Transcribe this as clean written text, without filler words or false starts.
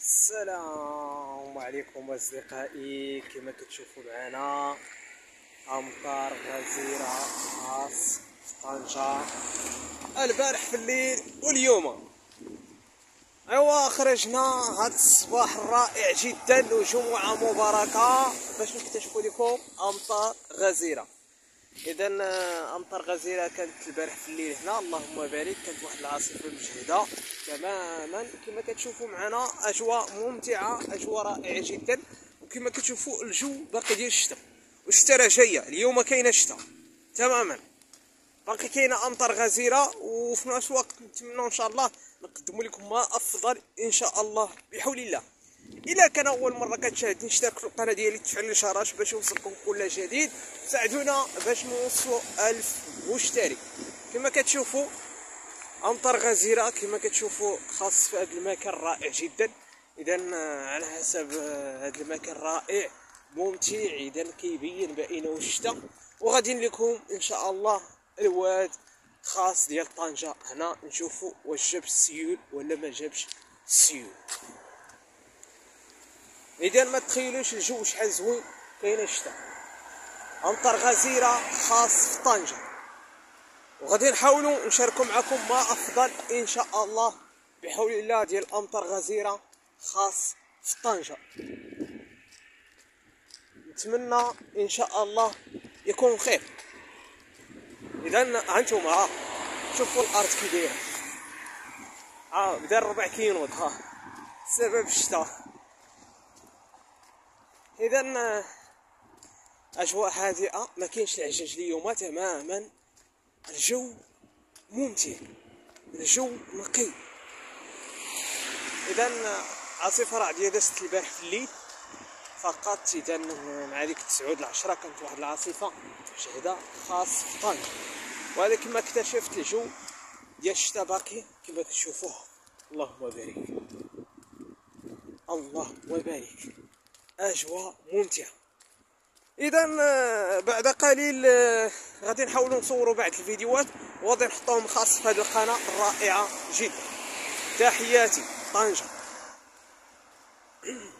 السلام عليكم اصدقائي. كما كتشوفوا معنا امطار غزيره خاص في طنجة البارح في الليل واليوم. ايوا خرجنا هذا الصباح الرائع جدا وجمعه مباركه باش نكتشفوا لكم امطار غزيره. اذا امطار غزيره كانت البارح في الليل هنا، اللهم بارك. كانت واحد العاصفه مجهده تماما كما كتشوفوا معنا. اجواء ممتعه، اجواء رائعه جدا. وكما كتشوفوا الجو باقي ديال الشتاء، والشتاء راه جايه. اليوم كاينه الشتاء تماما، باقي كاينه امطار غزيره. وفي نفس الوقت نتمنى ان شاء الله نقدموا لكم ما افضل ان شاء الله بحول الله. الا كان اول مره كتشاهدني اشترك في القناه ديالي، تفعل الاشارات باش يوصلكم كل جديد. ساعدونا باش نوصلوا 1000 مشترك. كما كتشوفوا امطار غزيره، كما كتشوفوا خاص في هذا المكان رائع جدا. اذا على حسب هذا المكان رائع ممتع، اذا كيبين بانه الشتاء. وغادي لكم ان شاء الله الواد خاص ديال طنجة هنا، نشوفوا واش جاب السيول ولا ما جابش السيول. اذا ما تخيلوش الجو شحال زوين، كاينه الشتاء، امطار غزيره خاص في طنجة. وغادي نحاولوا نشاركوا معكم ما افضل ان شاء الله بحول الله ديال امطار غزيره خاص في طنجة. نتمنى ان شاء الله يكون خير. اذا هانتوما شوفوا الارض كي دايره، بدا 4 كيلو سبب الشتاء. اذا اجواء هادئه، ما كاينش العجاج اليوم تماما. الجو ممتع، الجو نقي. اذا عاصفه رعديه دازت البارح في الليل فقط. اذا مع ديك 9 ل 10 كانت واحد العاصفه مجهده خاص في طنجة. وهذا كما اكتشفت الجو ديال الشتاء باقي كما كتشوفوه. اللهم بارك، اللهم بارك، اجواء ممتعه. اذا بعد قليل غادي نحاولوا نصوروا بعض الفيديوهات وغادي نحطوهم خاص في هذه القناه الرائعه جدا. تحياتي طنجة.